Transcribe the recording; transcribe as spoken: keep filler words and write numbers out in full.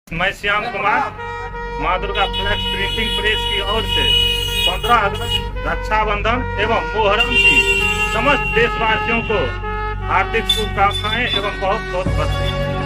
मैं श्याम कुमार माँ Durga flex printing press की ओर से पंद्रह अगस्त रक्षाबंधन एवं मोहर्रम की समस्त देशवासियों को हार्दिक शुभकामनाएं एवं बहुत बहुत बधाई।